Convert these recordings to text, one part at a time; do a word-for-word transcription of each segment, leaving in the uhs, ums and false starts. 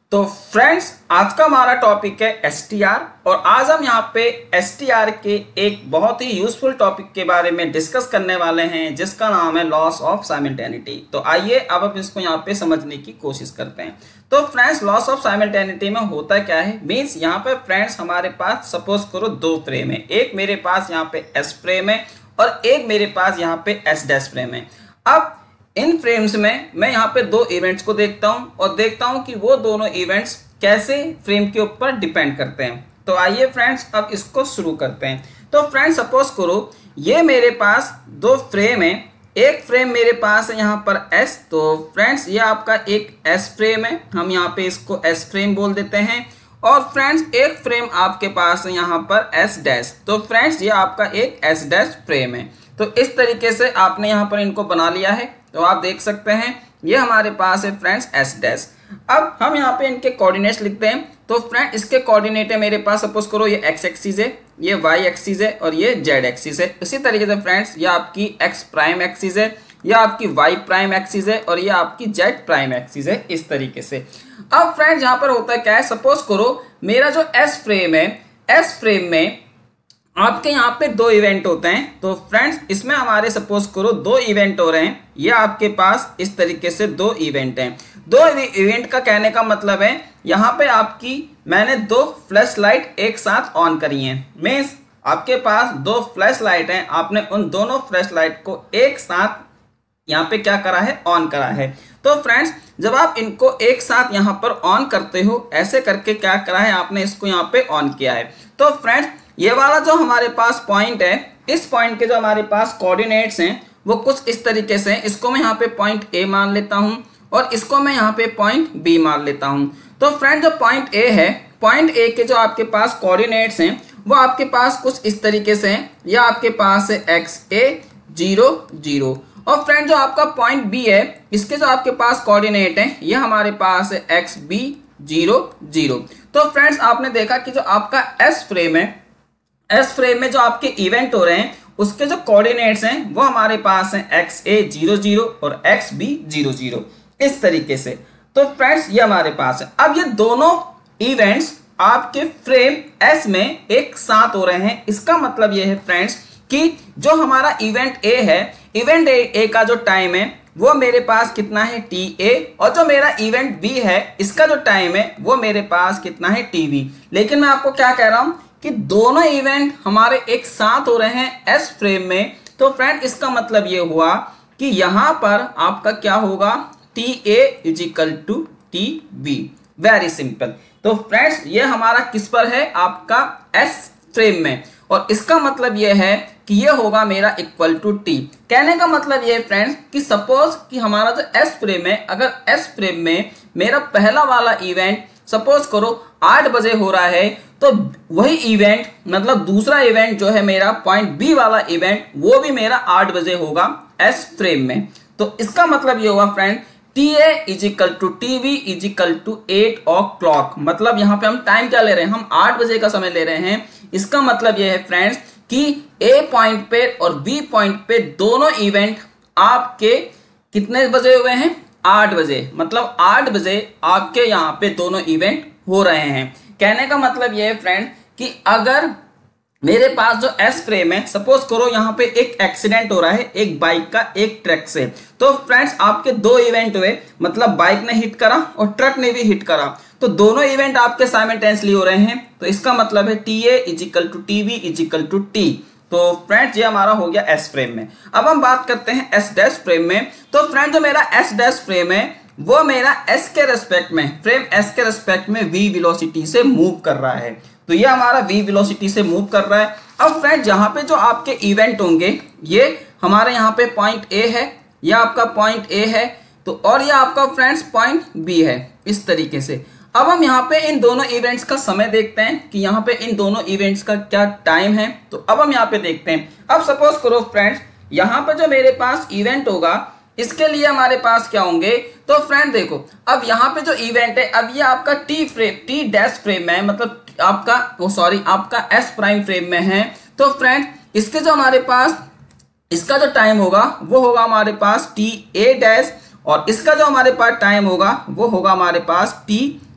तो फ्रेंड्स, आज का हमारा टॉपिक है एस टी आर और आज हम यहाँ पे एस टी आर के एक बहुत ही यूजफुल टॉपिक के बारे में डिस्कस करने वाले हैं जिसका नाम है लॉस ऑफ साइमल्टेनिटी। तो आइए अब हम इसको यहाँ पे समझने की कोशिश करते हैं। तो फ्रेंड्स, लॉस ऑफ साइमल्टेनिटी में होता क्या है, मीन्स यहाँ पे फ्रेंड्स हमारे पास सपोज करो दो फ्रेम है, एक मेरे पास यहाँ पे एस फ्रेम है और एक मेरे पास यहाँ पे एस डैश फ्रेम है। अब इन फ्रेम्स में मैं यहाँ पे दो इवेंट्स को देखता हूँ और देखता हूँ कि वो दोनों इवेंट्स कैसे फ्रेम के ऊपर डिपेंड करते हैं। तो आइए फ्रेंड्स अब इसको शुरू करते हैं। तो फ्रेंड्स सपोज करो ये मेरे पास दो फ्रेम है, एक फ्रेम मेरे पास है यहाँ पर S। तो फ्रेंड्स ये आपका एक S फ्रेम है, हम यहाँ पे इसको S फ्रेम बोल देते हैं। और फ्रेंड्स एक फ्रेम आपके पास है यहाँ पर S डैश। तो फ्रेंड्स ये आपका एक S डैश फ्रेम है। तो इस तरीके से आपने यहाँ पर इनको बना लिया है। तो आप देख सकते हैं ये हमारे पास है फ्रेंड्स S डैश। अब हम यहाँ पे इनके कोऑर्डिनेट्स लिखते हैं। तो फ्रेंड इसके कोऑर्डिनेट है मेरे पास, सपोज करो ये x एक्सिस है, ये y एक्सिस है और ये z एक्सिस है। इसी तरीके से फ्रेंड्स ये आपकी x प्राइम एक्सिस है, ये आपकी y प्राइम एक्सिस है और ये आपकी z प्राइम एक्सिस है, इस तरीके से। अब फ्रेंड्स यहाँ पर होता है क्या है, सपोज करो मेरा जो S फ्रेम है, S फ्रेम में आपके यहाँ पे दो इवेंट होते हैं। तो फ्रेंड्स इसमें हमारे सपोज करो दो इवेंट हो रहे हैं, ये आपके पास इस तरीके से दो इवेंट हैं। दो इवेंट का कहने का मतलब है यहाँ पे आपकी मैंने दो फ्लैश लाइट एक साथ ऑन करी हैं, मीन्स आपके पास दो फ्लैश लाइट हैं, आपने उन दोनों फ्लैश लाइट को एक साथ यहाँ पे क्या करा है, ऑन करा है। तो फ्रेंड्स जब आप इनको एक साथ यहाँ पर ऑन करते हो, ऐसे करके क्या करा है आपने, इसको यहाँ पे ऑन किया है। तो फ्रेंड्स ये वाला जो हमारे पास पॉइंट है, इस पॉइंट के जो हमारे पास कोऑर्डिनेट्स हैं वो कुछ इस तरीके से हैं। इसको मैं यहाँ पे पॉइंट ए मान लेता हूँ और इसको मैं यहाँ पे पॉइंट बी मान लेता हूँ। तो फ्रेंड जो पॉइंट ए है, पॉइंट ए के जो आपके पास कोऑर्डिनेट्स हैं वो आपके पास कुछ इस तरीके से हैं। यह आपके पास है एक्स ए जीरो जीरो। और फ्रेंड जो आपका पॉइंट बी है, इसके जो आपके पास कोऑर्डिनेट है ये हमारे पास है एक्स बी जीरो जीरो। तो फ्रेंड्स आपने देखा कि जो आपका एस फ्रेम है, एस फ्रेम में जो आपके इवेंट हो रहे हैं उसके जो कोऑर्डिनेट्स हैं वो हमारे पास हैं एक्स ए जीरो जीरो और एक्स बी जीरो जीरो, इस तरीके से। तो फ्रेंड्स ये हमारे पास है। अब ये दोनों इवेंट्स आपके फ्रेम एस में एक साथ हो रहे हैं। इसका मतलब ये है फ्रेंड्स कि जो हमारा इवेंट ए है, इवेंट ए, ए का जो टाइम है वो मेरे पास कितना है, टी ए। और जो मेरा इवेंट बी है इसका जो टाइम है वो मेरे पास कितना है, टी वी। लेकिन मैं आपको क्या कह रहा हूं कि दोनों इवेंट हमारे एक साथ हो रहे हैं एस फ्रेम में। तो फ्रेंड इसका मतलब ये हुआ कि यहां पर आपका क्या होगा, T A is equal to T B. Very simple. तो फ्रेंड्स ये हमारा किस पर है, आपका एस फ्रेम में। और इसका मतलब ये है कि ये होगा मेरा इक्वल टू टी। कहने का मतलब ये है फ्रेंड्स कि सपोज कि हमारा जो एस फ्रेम है, अगर एस फ्रेम में मेरा पहला वाला इवेंट सपोज करो आठ बजे हो रहा है, तो वही इवेंट मतलब दूसरा इवेंट जो है मेरा पॉइंट बी वाला इवेंट वो भी मेरा आठ बजे होगा एस फ्रेम में। तो इसका मतलब ये होगा friend T A is equal to T V is equal to eight o'clock. मतलब यहाँ पे हम टाइम क्या ले रहे हैं, हम आठ बजे का समय ले रहे हैं। इसका मतलब ये है फ्रेंड्स कि ए पॉइंट पे और बी पॉइंट पे दोनों इवेंट आपके कितने बजे हुए हैं, आठ बजे। मतलब आठ बजे आपके यहाँ पे दोनों इवेंट हो रहे हैं। कहने का मतलब यह है फ्रेंड कि अगर मेरे पास जो एस फ्रेम है, सपोज करो यहाँ पे एक एक्सीडेंट हो रहा है एक बाइक का एक ट्रक से। तो फ्रेंड्स आपके दो इवेंट हुए, मतलब बाइक ने हिट करा और ट्रक ने भी हिट करा। तो दोनों इवेंट आपके साइमल्टेनियसली हो रहे हैं। तो इसका मतलब है T A is equal to T V is equal to T. तो फ्रेंड्स ये हमारा हो गया एस फ्रेम में। अब हम बात करते हैं एस डैश फ्रेम में। तो फ्रेंड जो मेरा एस डैश फ्रेम है वो मेरा s के रेस्पेक्ट में, फ्रेम s के रेस्पेक्ट में v वेलोसिटी से मूव कर रहा है। तो ये हमारा v वेलोसिटी से मूव कर रहा है। अब फ्रेंड जहां पे जो आपके इवेंट होंगे ये हमारे यहाँ पे पॉइंट a है, ये आपका पॉइंट a है, तो और ये आपका फ्रेंड्स पॉइंट b है, इस तरीके से। अब हम यहाँ पे इन दोनों इवेंट्स का समय देखते हैं कि यहाँ पे इन दोनों इवेंट्स का क्या टाइम है। तो अब हम यहाँ पे देखते हैं। अब सपोज करो फ्रेंड्स यहाँ पे जो मेरे पास इवेंट होगा इसके लिए हमारे पास क्या होंगे। तो फ्रेंड देखो अब यहाँ पे जो इवेंट है, अब ये आपका T frame T dash frame में है, मतलब आपका वो सॉरी आपका एस प्राइम फ्रेम में है। तो फ्रेंड इसके जो हमारे पास इसका जो टाइम होगा वो होगा हमारे पास टी ए डैश और इसका जो हमारे पास टाइम होगा वो होगा हमारे पास टी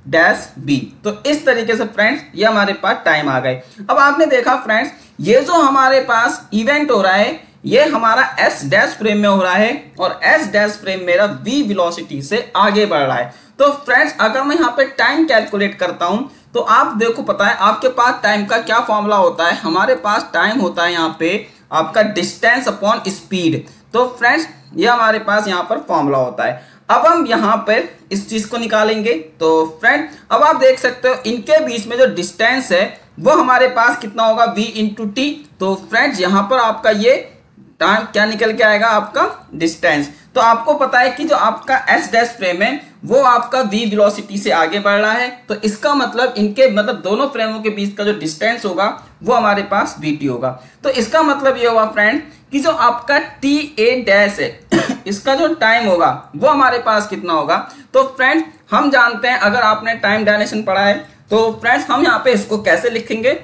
डैश बी। तो इस तरीके से फ्रेंड्स ये हमारे पास टाइम आ गए। अब आपने देखा फ्रेंड्स ये जो हमारे पास इवेंट हो रहा है ये हमारा एस डैश फ्रेम में हो रहा है और एस डैश फ्रेम मेरा वी वेलोसिटी से आगे बढ़ रहा है। तो फ्रेंड्स अगर मैं यहाँ पे टाइम कैलकुलेट करता हूं तो आप देखो पता है आपके पास टाइम का क्या फॉर्मूला होता है। हमारे पास टाइम होता है यहाँ पे आपका डिस्टेंस अपॉन स्पीड। तो फ्रेंड्स ये हमारे पास यहाँ पर फॉर्मूला होता है। अब हम यहाँ पर इस चीज को निकालेंगे। तो फ्रेंड अब आप देख सकते हो इनके बीच में जो डिस्टेंस है वो हमारे पास कितना होगा v इंटू टी। तो फ्रेंड्स यहाँ पर आपका ये टाइम क्या निकल के आएगा आपका डिस्टेंस। तो आपको पता है कि जो आपका एस डैश फ्रेम है वो आपका v वेलोसिटी से आगे बढ़ रहा है। तो इसका मतलब इनके मतलब दोनों फ्रेमों के बीच का जो डिस्टेंस होगा वो हमारे पास vt होगा। तो इसका मतलब ये होगा फ्रेंड कि जो आपका टी ए डैश है इसका जो टाइम होगा वो हमारे पास कितना होगा। तो फ्रेंड हम जानते हैं अगर आपने टाइम डायलेशन पढ़ा है तो फ्रेंड्स हम यहाँ पे इसको कैसे लिखेंगे।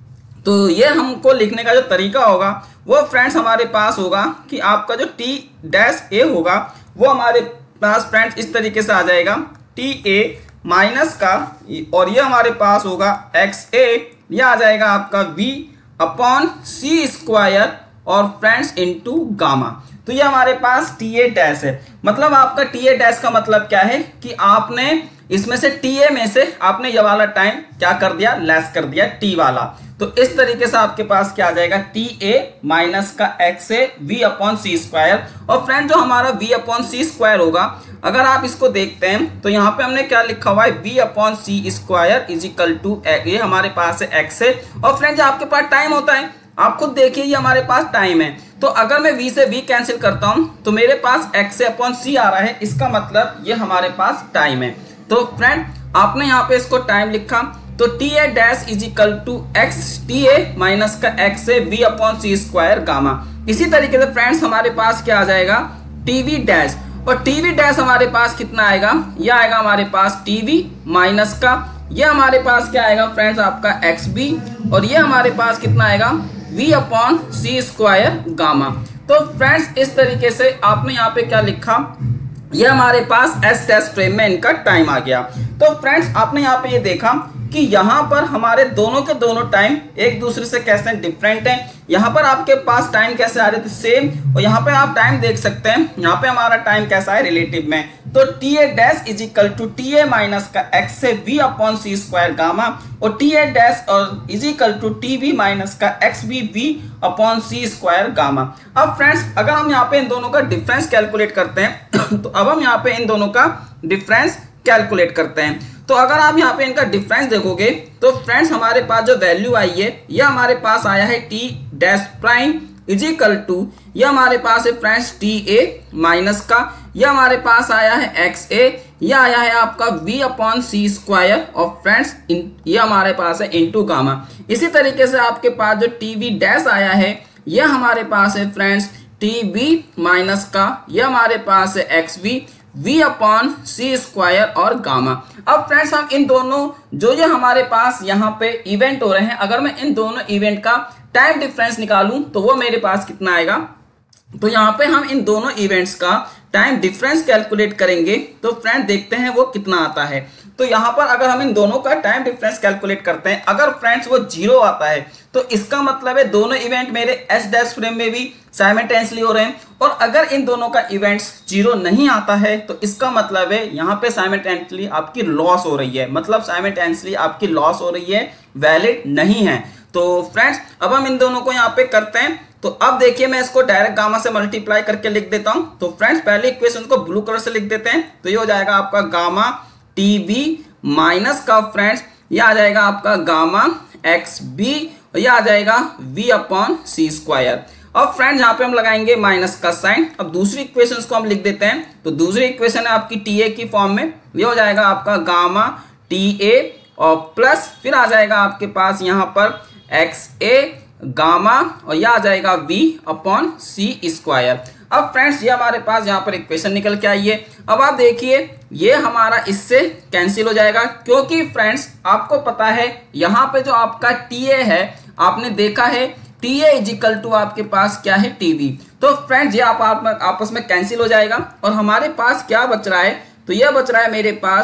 तो ये हमको लिखने का जो तरीका होगा वो फ्रेंड्स हमारे पास होगा कि आपका जो टी डैश ए होगा वो हमारे पास फ्रेंड्स इस तरीके से आ जाएगा टी ए माइनस का और ये हमारे पास होगा एक्स ए ये आ जाएगा आपका वी अपॉन सी स्क्वायर और फ्रेंड्स इनटू गामा। तो ये हमारे पास टी ए डैश है। मतलब आपका टी ए डैश का मतलब क्या है कि आपने इसमें से टी ए में से आपने ये वाला टाइम क्या कर दिया लेस कर दिया टी वाला। तो इस तरीके से आपके पास क्या आ जाएगा टी ए माइनस का X A V upon C square. और फ्रेंड जो हमारा वी अपॉन सी स्क्वायर होगा अगर आप इसको देखते हैं तो यहाँ पे हमने क्या लिखा हुआ है V upon C square is equal to ये हमारे पास है एक्स ए। और फ्रेंड जो आपके पास टाइम होता है आप खुद देखिए ये हमारे पास टाइम है। तो अगर मैं v से v कैंसिल करता हूं तो मेरे पास x अपॉन c आ रहा है। इसका मतलब ये हमारे पास टाइम है। तो फ्रेंड आपने यहाँ पे इसको टाइम लिखा तो T A dash is equal to X T A minus का X A V upon C square gamma. इसी तरीके से फ्रेंड्स हमारे पास क्या आ जाएगा टीवी डैश और टीवी डैश हमारे पास कितना आएगा यह आएगा हमारे पास टीवी माइनस का ये हमारे पास क्या आएगा फ्रेंड्स आपका एक्स बी और ये हमारे पास कितना आएगा v upon C square gamma. तो फ्रेंड्स इस तरीके से आपने यहाँ पे क्या लिखा ये हमारे पास एस डैश फ्रेम में इनका टाइम आ गया। तो फ्रेंड्स आपने यहाँ पे ये देखा कि यहाँ पर हमारे दोनों के दोनों टाइम एक दूसरे से कैसे डिफरेंट हैं। यहाँ पर आपके पास टाइम कैसे आ रहे थे सेम और यहाँ पे आप टाइम देख सकते हैं यहाँ पे हमारा टाइम कैसा है रिलेटिव में। तो T A dash is equal to T A minus का एक्स से V upon C square gamma और टी ए डैश और is equal to T V minus का X B V upon C square gamma. अब friends अगर हम यहाँ पे इन दोनों का डिफरेंस कैलकुलेट करते हैं तो अब हम यहाँ पे इन दोनों का डिफरेंस कैलकुलेट करते हैं। तो अगर आप यहाँ पे इनका डिफरेंस देखोगे तो फ्रेंड्स हमारे पास जो वैल्यू आई है यह हमारे पास आया है T dash prime is equal to यह हमारे पास है फ्रेंड्स टी ए माइनस का यह हमारे पास आया है एक्स ए यह आया है आपका v अपॉन सी स्क्वायर और फ्रेंड्स ये हमारे पास है इनटू गामा। इसी तरीके से आपके पास जो टी वी डैश आया है यह हमारे पास है फ्रेंड्स टी बी माइनस का यह हमारे पास है X V v upon C square और गामा। अब फ्रेंड्स हम इन दोनों जो ये हमारे पास यहाँ पे इवेंट हो रहे हैं अगर मैं इन दोनों इवेंट का टाइम डिफरेंस निकालूं तो वो मेरे पास कितना आएगा। तो यहाँ पे हम इन दोनों इवेंट्स का टाइम डिफरेंस कैलकुलेट करेंगे तो फ्रेंड देखते हैं वो कितना आता है। तो यहाँ पर अगर हम इन दोनों का टाइम डिफरेंस कैलकुलेट करते हैं अगर फ्रेंड्स वो जीरो आता है तो इसका मतलब है दोनों इवेंट मेरे एस डैश फ्रेम में भी साइमल्टेनियसली हो रहे हैं। और अगर इन दोनों का इवेंट्स जीरो नहीं आता है तो इसका मतलब है यहाँ पे साइमल्टेनियसली आपकी लॉस हो रही है। मतलब साइमल्टेनियसली आपकी लॉस हो रही है वैलिड नहीं है। तो फ्रेंड्स अब हम इन दोनों को यहाँ पे करते हैं। तो अब देखिए मैं इसको डायरेक्ट गामा से मल्टीप्लाई करके लिख देता हूं। तो फ्रेंड्स पहले इक्वेशन को ब्लू कलर से लिख देते हैं। तो ये हो जाएगा आपका गामा टी बी माइनस का फ्रेंड्स ये आ जाएगा आपका गामा एक्स बी और ये आ जाएगा v अपॉन सी स्क्वायर। अब फ्रेंड्स यहाँ पे हम लगाएंगे माइनस का साइन। अब दूसरी इक्वेशन को हम लिख देते हैं। तो दूसरी इक्वेशन है आपकी टी ए की फॉर्म में ये हो जाएगा आपका गामा टी ए और प्लस फिर आ जाएगा आपके पास यहाँ पर एक्स ए गामा और यह आ जाएगा v अपॉन सी स्क्वायर। अब फ्रेंड्स ये हमारे पास यहाँ पर इक्वेशन निकल के आई है। अब आप देखिए ये हमारा इससे कैंसिल हो जाएगा क्योंकि फ्रेंड्स आपको पता है यहाँ पे जो आपका टी ए है आपने देखा है T A is equal to आपके पास क्या है टीवी। तो फ्रेंड्स ये आप, आप आपस में कैंसिल हो जाएगा और हमारे पास क्या बच रहा है। तो यह बच रहा है मेरे पास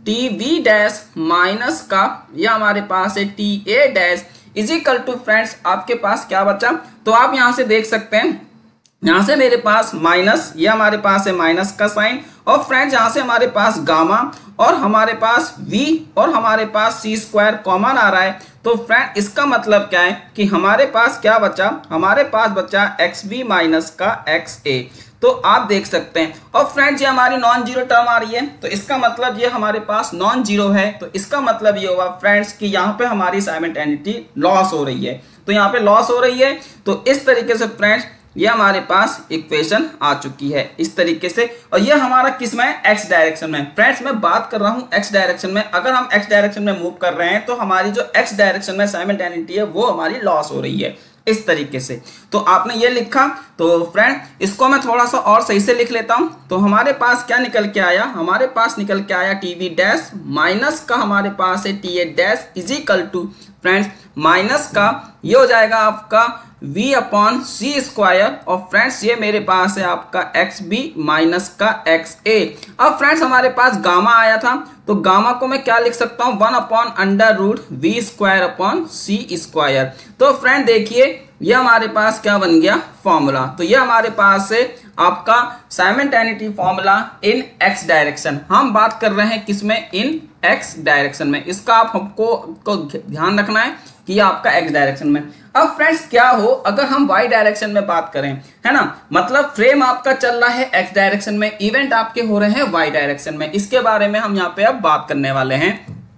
टी वी डैश माइनस का ये हमारे पास है T A dash is equal to friends आपके पास क्या बचा, तो आप यहां से देख सकते हैं यहां से मेरे पास माइनस, ये हमारे पास है माइनस का साइन, और फ्रेंड्स यहां से हमारे पास गामा और हमारे पास v और हमारे पास सी स्क्वायर कॉमन आ रहा है। तो फ्रेंड इसका मतलब क्या है कि हमारे पास क्या बचा, हमारे पास बचा एक्स बी माइनस का एक्स ए। तो आप देख सकते हैं, और फ्रेंड्स ये हमारी नॉन जीरो टर्म आ रही है, तो इसका मतलब ये हमारे पास नॉन जीरो है। तो इसका मतलब ये हुआ फ्रेंड्स कि यहाँ पे हमारी साइमल्टेनिटी लॉस हो रही है, तो यहाँ पे लॉस हो रही है। तो इस तरीके से फ्रेंड्स ये हमारे पास इक्वेशन आ चुकी है इस तरीके से, और ये हमारा किस में है, एक्स डायरेक्शन में। फ्रेंड्स मैं बात कर रहा हूं एक्स डायरेक्शन में, अगर हम एक्स डायरेक्शन में मूव कर रहे हैं तो हमारी जो एक्स डायरेक्शन में साइमल्टेनिटी है वो हमारी लॉस हो रही है इस तरीके से। तो आपने ये लिखा, तो फ्रेंड इसको मैं थोड़ा सा और सही से लिख लेता हूं। तो हमारे पास क्या निकल के आया, हमारे पास निकल के आया टी वी डैश माइनस का हमारे पास है T A dash is equal to friends minus का ये हो जाएगा आपका v अपॉन सी स्क्वायर, और फ्रेंड्स ये मेरे पास है आपका एक्स बी माइनस का एक्स ए। अब फ्रेंड्स हमारे पास गामा आया था, तो गामा को मैं क्या लिख सकता हूं, one upon under root V square upon C square. तो फ्रेंड देखिए ये हमारे पास क्या बन गया, फॉर्मूला। तो ये हमारे पास है आपका simultaneity formula in X direction. हम बात कर रहे हैं किसमें, इन एक्स डायरेक्शन में। इसका आप हमको को ध्यान रखना है कि ये आपका एक्स डायरेक्शन में। अब फ्रेंड्स क्या हो अगर हम वाई डायरेक्शन में बात करें, है ना, मतलब फ्रेम आपका चल रहा है एक्स डायरेक्शन में, इवेंट आपके हो रहे हैं वाई डायरेक्शन में। इसके बारे में हम यहाँ पे अब बात करने वाले हैं।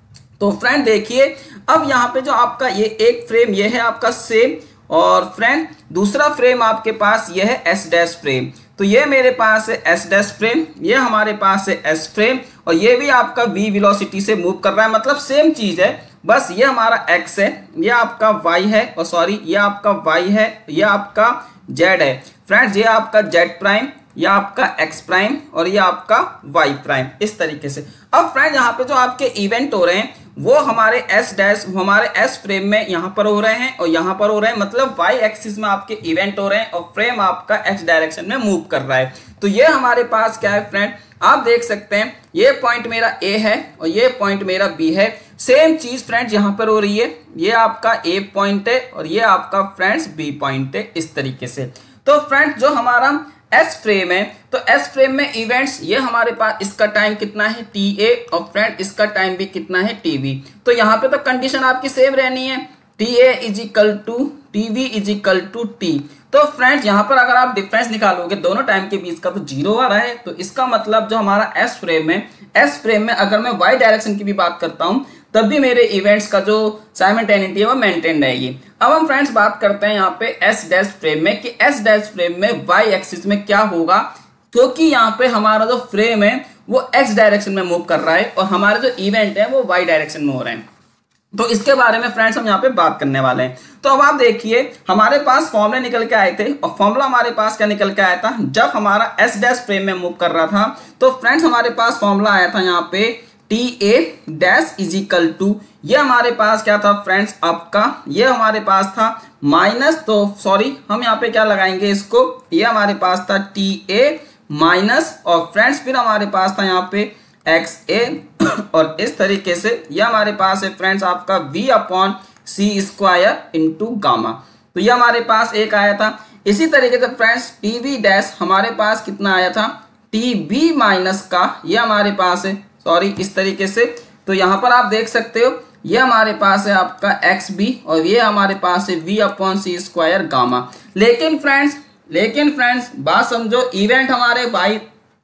तो फ्रेंड देखिए अब यहाँ पे जो आपका ये एक फ्रेम ये है आपका सेम, और फ्रेंड दूसरा फ्रेम आपके पास ये है एस डैश फ्रेम। तो ये मेरे पास है एस डैश फ्रेम, ये हमारे पास है एस फ्रेम, और ये भी आपका v वेलोसिटी से मूव कर रहा है, मतलब सेम चीज है, बस ये हमारा x है, ये आपका y है, और सॉरी ये आपका y है, ये आपका z है। फ्रेंड्स ये आपका z प्राइम, ये आपका x प्राइम, और ये आपका y प्राइम, इस तरीके से। अब फ्रेंड यहाँ पे जो आपके इवेंट हो रहे हैं वो हमारे s डैश हमारे s फ्रेम में यहाँ पर हो रहे हैं और यहाँ पर हो रहे हैं, मतलब y एक्सिस में आपके इवेंट हो रहे हैं और फ्रेम आपका x डायरेक्शन में मूव कर रहा है। तो ये हमारे पास क्या है फ्रेंड, आप देख सकते हैं ये पॉइंट मेरा A है और ये पॉइंट मेरा B है। सेम चीज फ्रेंड्स यहाँ पर हो रही है, ये आपका A पॉइंट है और ये आपका फ्रेंड्स B पॉइंट है, इस तरीके से। तो फ्रेंड्स जो हमारा S फ्रेम है, तो S फ्रेम में इवेंट्स ये हमारे पास इसका टाइम कितना है टी ए, और फ्रेंड इसका टाइम भी कितना है टी वी। तो यहाँ पे तो कंडीशन आपकी सेम रहनी है, T A is equal to T V is equal to T. तो फ्रेंड्स यहाँ पर अगर आप डिफरेंस निकालोगे दोनों टाइम के बीच का तो जीरो आ रहा है, तो इसका मतलब जो हमारा S फ्रेम है, S फ्रेम में अगर मैं Y डायरेक्शन की भी बात करता हूँ तब भी मेरे इवेंट्स का जो साइमल्टेनिटी है वो मेंटेन रहेगी। अब हम फ्रेंड्स बात करते हैं यहाँ पे S डैश फ्रेम में कि S डैश फ्रेम में Y एक्सिस में क्या होगा, क्योंकि यहाँ पे हमारा जो फ्रेम है वो X डायरेक्शन में मूव कर रहा है और हमारे जो इवेंट है वो Y डायरेक्शन में हो रहे हैं। तो इसके बारे में फ्रेंड्स हम यहाँ पे बात करने वाले हैं। तो अब आप देखिए हमारे पास फॉर्मूले निकल के आए थे, और फॉर्मूला हमारे पास क्या निकल के आया था, जब हमारा S डैश फ्रेम में मूव कर रहा था तो फ्रेंड्स हमारे पास फॉर्मूला आया था यहाँ पे T A dash is equal to, ये हमारे पास क्या था फ्रेंड्स आपका, ये हमारे पास था माइनस, तो सॉरी हम यहाँ पे क्या लगाएंगे इसको, ये हमारे पास था टी ए माइनस, और फ्रेंड्स फिर हमारे पास था यहाँ पे एक्स ए, और इस तरीके से ये हमारे पास है फ्रेंड्स आपका v upon C square into gamma. तो ये हमारे पास एक आया था। इसी तरीके से फ्रेंड्स टी वी डैश हमारे पास कितना आया था, टी बी माइनस का, ये हमारे पास है सॉरी इस तरीके से। तो यहाँ पर आप देख सकते हो ये हमारे पास है आपका एक्स बी और ये हमारे पास है v upon C square gamma. लेकिन फ्रेंड्स लेकिन फ्रेंड्स बात समझो, इवेंट हमारे y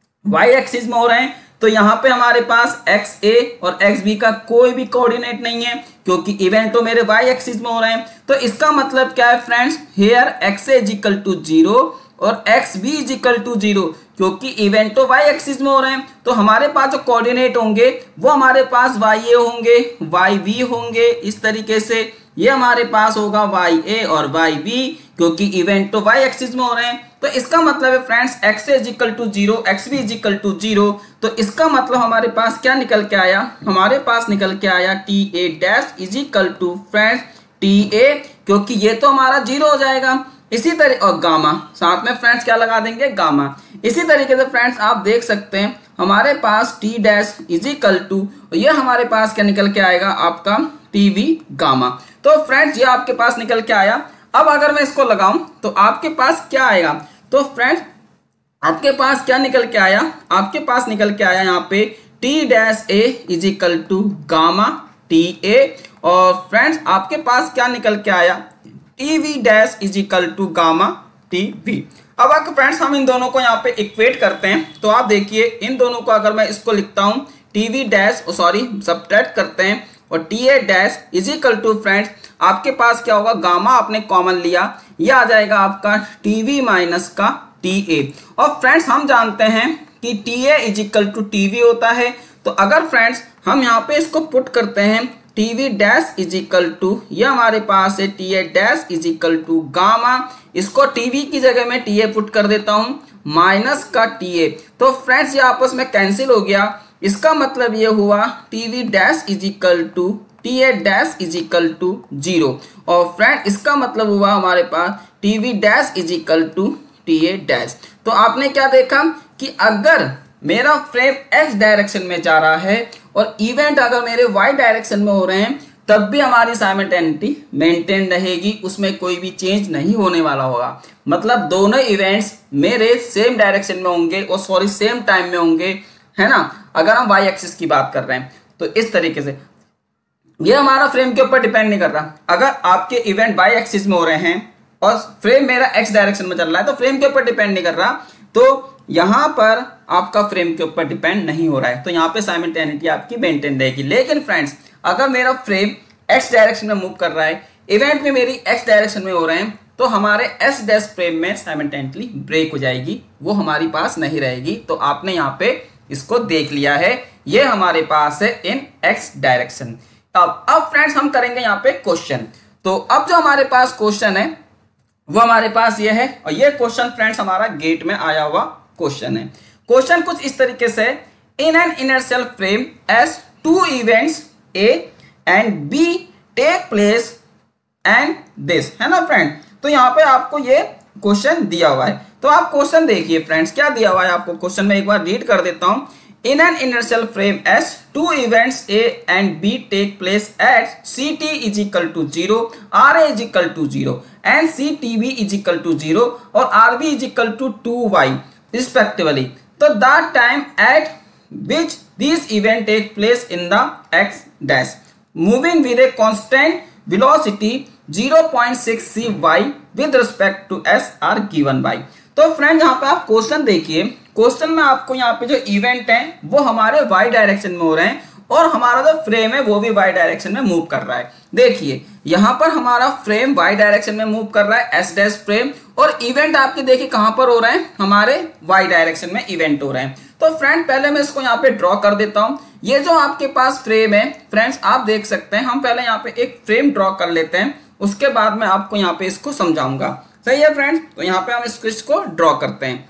y एक्सिस में हो रहे हैं, तो यहाँ पे हमारे पास एक्स ए और एक्स बी का कोई भी कोऑर्डिनेट नहीं है क्योंकि इवेंट तो मेरे y एक्सिस में हो रहे हैं। तो इसका मतलब क्या है friends, here X A is equal to zero और X B is equal to zero, क्योंकि इवेंट तो y एक्सिस में हो रहे हैं। तो हमारे पास जो कोऑर्डिनेट होंगे वो हमारे पास वाई ए होंगे, वाई बी होंगे, इस तरीके से ये हमारे पास होगा वाई ए और वाई बी, क्योंकि इवेंट तो y एक्सिस में हो रहे हैं। तो इसका मतलब है friends X A is equal to zero, X B is equal to zero. तो इसका मतलब हमारे पास क्या निकल के आया, हमारे पास निकल के आया T A dash is equal to friends T A, क्योंकि ये तो हमारा जीरो हो जाएगा इसी तरह और गामा साथ में फ्रेंड्स क्या लगा देंगे, गामा। इसी तरीके से फ्रेंड्स आप देख सकते हैं हमारे पास T dash is equal to, ये हमारे पास क्या निकल के आएगा आपका टीवी गामा। तो फ्रेंड्स ये आपके पास निकल के आया। अब अगर मैं इसको लगाऊं तो आपके पास क्या आएगा, तो फ्रेंड्स आपके पास क्या निकल के आया, आपके पास निकल के आया यहाँ पे T dash A is equal to gamma T A, और फ्रेंड्स आपके पास क्या निकल के आया, TV dash is equal to gamma TV. अब अगर फ्रेंड्स हम इन दोनों को यहाँ पे इक्वेट करते हैं तो आप देखिए इन दोनों को अगर मैं इसको लिखता हूँ टीवी डैश सॉरी सब्ट्रैक्ट करते हैं और T A dash is equal to friends आपके पास क्या होगा, गामा आपने कॉमन लिया, ये आ जाएगा आपका टीवी माइनस का टी ए। और फ्रेंड्स हम जानते हैं कि T A is equal to TV होता है, तो अगर फ्रेंड्स हम यहाँ पे इसको पुट करते हैं TV dash is equal to, ये हमारे पास है T A dash is equal to gamma, इसको टीवी की जगह में टी ए पुट कर देता हूं माइनस का टी ए, तो फ्रेंड्स ये आपस में कैंसिल हो गया। इसका मतलब ये हुआ TV dash is equal to T A dash is equal to zero, और फ्रेंड इसका मतलब हुआ हमारे पास TV dash is equal to T A dash. तो आपने क्या देखा कि अगर मेरा फ्रेम एक्स डायरेक्शन में जा रहा है और इवेंट अगर मेरे वाई डायरेक्शन में हो रहे हैं तब भी हमारी साइमल्टेनिटी मेंटेन रहेगी, उसमें कोई भी चेंज नहीं होने वाला होगा। मतलब दोनों इवेंट्स मेरे सेम डायरेक्शन में होंगे और सॉरी सेम टाइम में होंगे, है ना, अगर हम वाई एक्सिस की बात कर रहे हैं। तो इस तरीके से ये हमारा फ्रेम के ऊपर डिपेंड नहीं कर रहा। अगर आपके इवेंट वाई एक्सिस में हो रहे हैं और फ्रेम मेरा एक्स डायरेक्शन में चल रहा है तो फ्रेम के ऊपर डिपेंड नहीं कर रहा, तो यहां पर आपका फ्रेम के ऊपर डिपेंड नहीं हो रहा है, तो यहाँ पे साइमल्टेनिटी आपकी मेंटेन रहेगी। लेकिन फ्रेंड्स अगर मेरा फ्रेम एक्स डायरेक्शन में मूव कर रहा है, इवेंट में मेरी एक्स डायरेक्शन में हो रहे हैं, तो हमारे एस डैश फ्रेम में साइमल्टेनिटी ब्रेक हो जाएगी, वो हमारी पास नहीं रहेगी। तो आपने यहाँ पे इसको देख लिया है, ये हमारे पास है इन एक्स डायरेक्शन। अब अब फ्रेंड्स हम करेंगे यहाँ पे क्वेश्चन। तो अब जो हमारे पास क्वेश्चन है वो हमारे पास ये है, और ये क्वेश्चन फ्रेंड्स हमारा गेट में आया हुआ क्वेश्चन है। क्वेश्चन कुछ इस तरीके से, in an inertial frame S two events A and B take place and this, है ना फ्रेंड। तो यहाँ पे आपको ये क्वेश्चन दिया हुआ है, तो आप क्वेश्चन देखिए फ्रेंड्स क्या दिया हुआ है आपको क्वेश्चन में, एक बार रीड कर देता हूं। In an inertial frame S two events A and B take place at C T is equal to zero, R A is equal to zero and C T B is equal to zero और R B is equal to two Y respectively. तो that time at which this event take place in the X dash moving with a constant velocity zero point six C Y with respect to S are given by. तो friend यहाँ पे आप question देखिए, question में आपको यहाँ पे जो इवेंट है वो हमारे वाई डायरेक्शन में हो रहे हैं और हमारा जो फ्रेम है वो भी वाई डायरेक्शन में मूव कर रहा है। देखिए यहाँ पर हमारा फ्रेम वाई डायरेक्शन में मूव कर रहा है एस डैश फ्रेम, और इवेंट आपके देखिए कहां पर हो रहे हैं, हमारे वाई डायरेक्शन में इवेंट हो रहे हैं। तो फ्रेंड पहले मैं इसको यहाँ पे ड्रॉ कर देता हूं। ये जो आपके पास फ्रेम है फ्रेंड्स आप देख सकते हैं, हम पहले यहाँ पे एक फ्रेम ड्रॉ कर लेते हैं, उसके बाद मैं आपको यहाँ पे इसको समझाऊंगा। सही है फ्रेंड्स, तो यहाँ पे हम इसको इसको ड्रॉ करते हैं।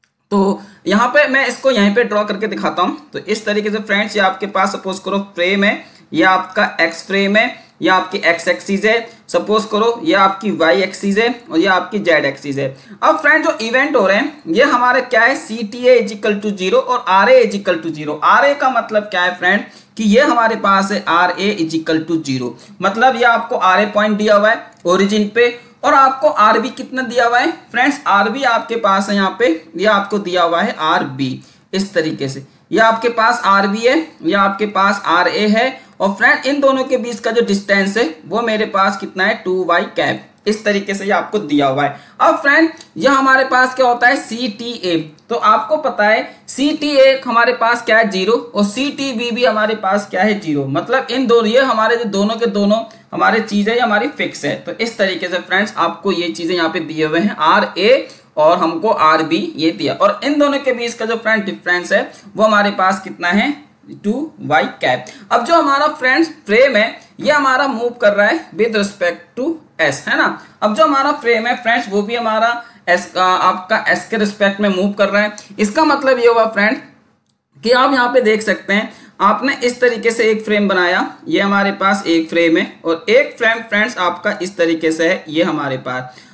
तो यहाँ पे मैं इसको यहीं पे ड्रॉ करके दिखाता हूँ। तो इस तरीके से फ्रेंड्स ये आपके पास सपोज करो फ्रेम है, ये आपका एक्स फ्रेम है, ये आपकी एक्स एक्सिस है, सपोज करो ये आपकी वाई एक्सिस है और ये आपकी जेड एक्सिस है। अब फ्रेंड जो इवेंट हो रहे हैं ये हमारे क्या है, C T A is equal to zero और R A is equal to zero. R A का मतलब क्या है फ्रेंड कि ये हमारे पास है R A is equal to zero, मतलब ये आपको आर ए पॉइंट दिया हुआ है ओरिजिन पे, और आपको आर बी कितना दिया हुआ है फ्रेंड्स, आर बी आपके पास है यहाँ पे, ये आपको दिया हुआ है आर बी। इस तरीके से ये आपके पास आर बी है, ये आपके पास आर ए है, और फ्रेंड इन दोनों के बीच का जो डिस्टेंस है वो मेरे पास कितना है, टू वाई कैप। इस तरीके से ये आपको दिया हुआ है। अब फ्रेंड ये हमारे पास क्या होता है, सी टी ए। तो आपको पता है सी टी ए हमारे पास क्या है, जीरो, और सी टी बी भी हमारे पास क्या है, जीरो। मतलब इन दोनों ये हमारे जो दोनों के दोनों हमारे चीजें हमारी फिक्स है। तो इस तरीके से फ्रेंड्स आपको ये चीजें यहाँ पे दिए हुए हैं, आर ए और हमको आर बी ये दिया, और इन दोनों के बीच का जो फ्रेंड डिफरेंस है वो हमारे पास कितना है, टू वाई कैप। अब जो हमारा फ्रेंड्स फ्रेम है ये हमारा मूव कर रहा है विद रिस्पेक्ट टू एस, है ना। अब जो हमारा फ्रेम है फ्रेंड्स वो भी हमारा एस आपका एस के रिस्पेक्ट में मूव कर रहा है। इसका मतलब ये हुआ फ्रेंड कि आप यहाँ पे देख सकते हैं, आपने इस तरीके से एक फ्रेम बनाया, ये हमारे पास एक फ्रेम है, और एक फ्रेम फ्रेंड्स आपका इस तरीके से है, ये हमारे पास।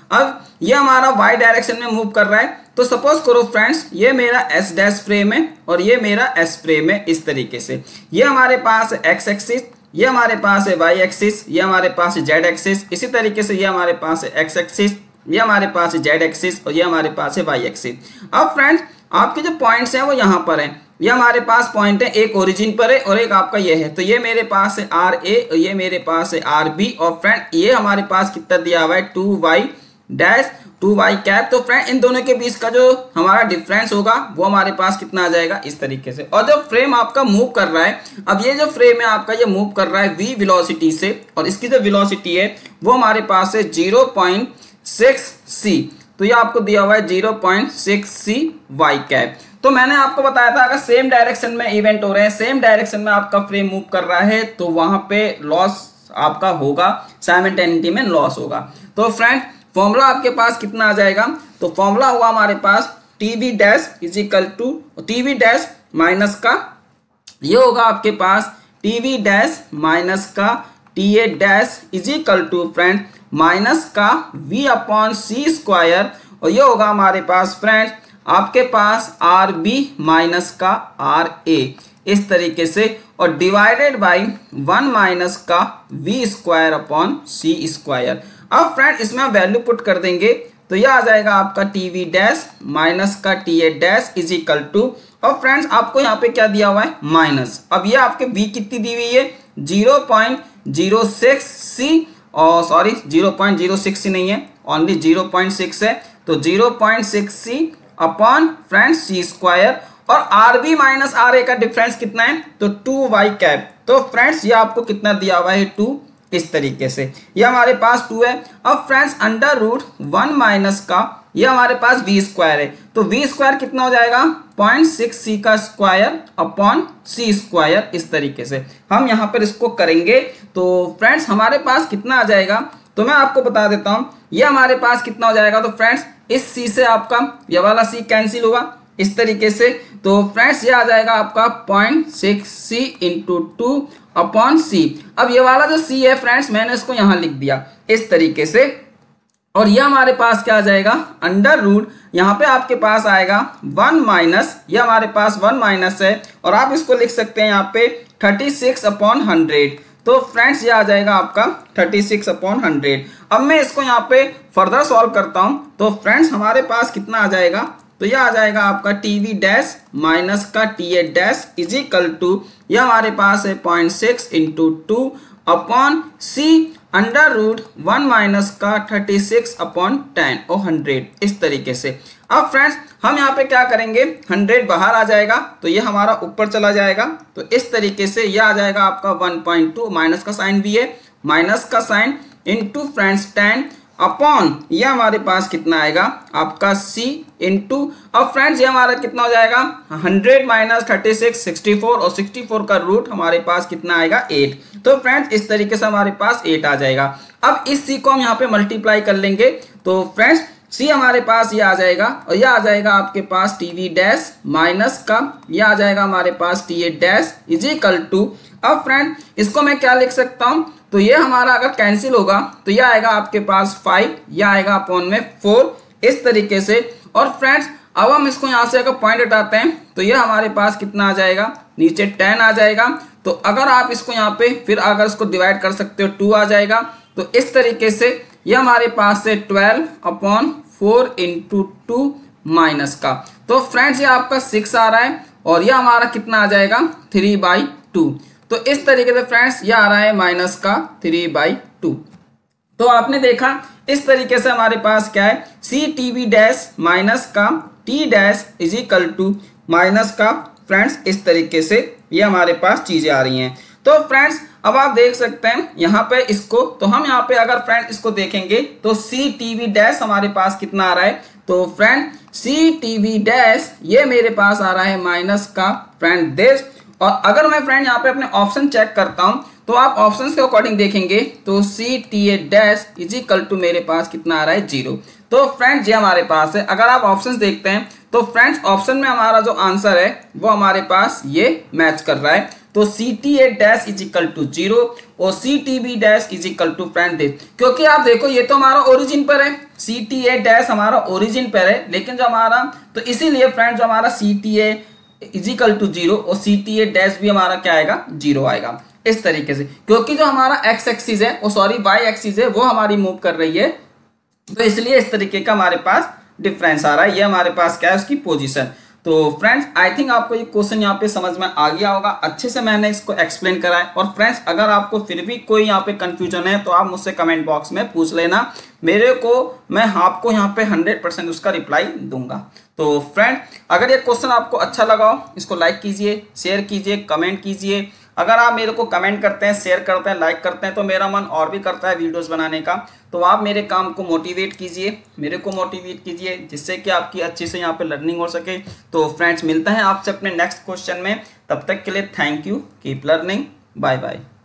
अब ये हमारा वाई डायरेक्शन में मूव कर रहा है, तो सपोज करो फ्रेंड्स ये मेरा एस डैश फ्रेम है और ये मेरा एस फ्रेम है। इस तरीके से ये हमारे पास एक्स एक्सिस, ये हमारे पास है वाई एक्सिस, ये हमारे पास है जेड एक्सिस, इसी तरीके से ये हमारे पास है एक्स एक्सिस, ये हमारे पास है जेड एक्सिस और ये हमारे पास है वाई एक्सिस। अब फ्रेंड्स आपके जो पॉइंट्स हैं वो यहाँ पर हैं, ये हमारे पास पॉइंट है, एक ओरिजिन पर है और एक आपका ये है, तो ये मेरे पास है आर ए और ये मेरे पास है आर बी। और फ्रेंड ये हमारे पास कितना दिया हुआ है two Y dash two Y cap. तो फ्रेंड इन दोनों के बीच का जो हमारा डिफरेंस होगा वो हमारे पास कितना आ जाएगा इस तरीके से। और जो फ्रेम आपका मूव कर रहा है, अब ये जो फ्रेम है आपका ये मूव कर रहा है v वेलोसिटी से और इसकी जो वेलोसिटी है वो हमारे पास है ज़ीरो पॉइंट सिक्स सी। तो ये आपको दिया हुआ है zero point six C Y cap. तो मैंने आपको बताया था अगर सेम डायरेक्शन में इवेंट हो रहे हैं, सेम डायरेक्शन में आपका फ्रेम मूव कर रहा है तो वहां पे लॉस आपका होगा, साइमल्टेनिटी में लॉस होगा। तो फ्रेंड फॉर्मूला आपके पास कितना आ जाएगा, तो फॉर्मूला हुआ हमारे पास T V dash is equal to T V dash minus का ये होगा आपके पास टी वी डैश माइनस का T A dash is equal to friend minus का v अपॉन सी स्क्वायर और ये होगा हमारे पास फ्रेंड आपके पास आर बी माइनस का आर ए इस तरीके से और डिवाइडेड बाई वन माइनस का v square upon C square. अब फ्रेंड इसमें आप वैल्यू पुट कर देंगे तो यह आ जाएगा आपका टी वी डैश माइनस का T A dash is equal to और फ्रेंड्स आपको यहाँ पे क्या दिया हुआ है माइनस। अब ये आपके v कितनी दी हुई है zero point zero six C और sorry zero point zero six C नहीं है, ओनली ज़ीरो पॉइंट सिक्स है, तो zero point six C upon friends C square और R B minus R A का डिफरेंस कितना है तो टू वाई कैप। तो फ्रेंड्स ये आपको कितना दिया हुआ है टू, इस तरीके से ये हमारे पास टू है। अब friends under root one minus का ये हमारे पास v स्क्वायर है, तो v स्क्वायर कितना हो जाएगा पॉइंट सिक्स सी का स्क्वायर अपॉन सी स्क्वायर। इस तरीके से हम यहाँ पर इसको करेंगे तो फ्रेंड्स हमारे पास कितना आ जाएगा, तो मैं आपको बता देता हूँ ये हमारे पास कितना हो जाएगा। तो फ्रेंड्स इस c से आपका ये वाला c कैंसिल होगा इस तरीके से, तो फ्रेंड्स ये आ जाएगा आपका point six C into two upon C. अब ये वाला जो c है फ्रेंड्स मैंने इसको यहाँ लिख दिया इस तरीके से और ये हमारे पास क्या आ जाएगा अंडर रूट यहाँ पे आपके पास आएगा वन माइनस ये हमारे पास वन माइनस है और आप इसको लिख सकते हैं यहाँ पे थर्टी सिक्स अपॉन हंड्रेड। तो फ्रेंड्स ये आ जाएगा आपका थर्टी सिक्स अपॉन हंड्रेड। अब मैं इसको यहाँ पे फर्दर सॉल्व करता हूँ तो फ्रेंड्स हमारे पास कितना आ जाएगा, तो यह आ जाएगा आपका टी वी डैश माइनस का T A dash is equal to यह हमारे पास है point six into two upon C under root one minus का थर्टी सिक्स अपॉन टेन और हंड्रेड इस तरीके से। अब फ्रेंड्स हम यहाँ पे क्या करेंगे, हंड्रेड बाहर आ जाएगा तो ये हमारा ऊपर चला जाएगा, तो इस तरीके से ये आ जाएगा आपका वन पॉइंट टू माइनस का साइन भी है माइनस का sign into friends ten upon ये हमारे पास कितना आएगा आपका c इंटू अब फ्रेंड्स ये हमारा कितना हो जाएगा hundred minus thirty six sixty four और सिक्सटी फोर का रूट हमारे पास कितना आएगा एट। तो फ्रेंड्स इस तरीके से हमारे पास एट आ जाएगा। अब इस c को हम यहाँ पे मल्टीप्लाई कर लेंगे तो फ्रेंड्स c हमारे पास ये आ जाएगा और ये आ जाएगा आपके पास टी वी डैश माइनस का ये आ जाएगा हमारे पास T A dash is equal to अब फ्रेंड इसको मैं क्या लिख सकता हूँ, तो ये हमारा अगर कैंसिल होगा तो ये आएगा आपके पास फाइव ये आएगा अपॉन में फोर इस तरीके से। और फ्रेंड्स अब हम इसको यहाँ से अगर पॉइंट हटाते हैं तो ये हमारे पास कितना आ जाएगा नीचे टेन आ जाएगा। तो अगर आप इसको यहाँ पे फिर अगर इसको डिवाइड कर सकते हो टू आ जाएगा, तो इस तरीके से ये हमारे पास से twelve upon four into two minus का, तो फ्रेंड्स ये आपका सिक्स आ रहा है और ये हमारा कितना आ जाएगा थ्री बाई टू। तो इस तरीके से फ्रेंड्स ये आ रहा है माइनस का थ्री बाई टू। तो आपने देखा इस तरीके से हमारे पास क्या है C T V dash minus का T dash is equal to minus का फ्रेंड्स इस तरीके से ये हमारे पास चीजें आ रही हैं। तो फ्रेंड्स अब आप देख सकते हैं यहाँ पे इसको, तो हम यहाँ पे अगर फ्रेंड इसको देखेंगे तो सी टी वी डैश हमारे पास कितना आ रहा है, तो friend C T V dash ये मेरे पास आ रहा है माइनस का फ्रेंड दिस। और अगर मैं फ्रेंड यहाँ पे अपने ऑप्शन चेक करता हूँ तो आप ऑप्शंस के अकॉर्डिंग देखेंगे तो C T A dash is equal to मेरे पास कितना आ रहा है जीरो। तो फ्रेंड्स ये हमारे पास है। अगर आप ऑप्शंस देखते हैं तो फ्रेंड्स ऑप्शन में हमारा जो आंसर है वो हमारे पास ये मैच कर रहा है। तो C T A dash is equal to zero और C T B dash is equal to friend this, क्योंकि आप देखो ये तो हमारा ओरिजिन पर है, सी टी ए डैश हमारा ओरिजिन पर है, लेकिन जो हमारा तो इसीलिए फ्रेंड जो हमारा C T A is equal to zero और सी टी ए डैश भी हमारा क्या आएगा, जीरो आएगा इस तरीके से, क्योंकि जो हमारा एक्स एक्सिस है वो सॉरी वाई एक्सिस है वो हमारी मूव कर रही है, तो इसलिए इस तरीके का हमारे पास डिफरेंस आ रहा है। ये हमारे पास क्या है, उसकी पोजीशन। तो फ्रेंड्स आई थिंक आपको ये क्वेश्चन यहाँ पे समझ में आ गया होगा, अच्छे से मैंने इसको एक्सप्लेन करा है। और फ्रेंड्स अगर आपको फिर भी कोई यहाँ पे कंफ्यूजन है तो आप मुझसे कमेंट बॉक्स में पूछ लेना, मेरे को मैं आपको यहाँ पे हंड्रेड परसेंट उसका रिप्लाई दूंगा। तो फ्रेंड अगर ये क्वेश्चन आपको अच्छा लगा हो इसको लाइक कीजिए, शेयर कीजिए, कमेंट कीजिए। अगर आप मेरे को कमेंट करते हैं, शेयर करते हैं, लाइक करते हैं तो मेरा मन और भी करता है वीडियोस बनाने का। तो आप मेरे काम को मोटिवेट कीजिए, मेरे को मोटिवेट कीजिए, जिससे कि आपकी अच्छी से यहाँ पे लर्निंग हो सके। तो फ्रेंड्स मिलते हैं आपसे अपने नेक्स्ट क्वेश्चन में, तब तक के लिए thank you, keep learning, bye bye.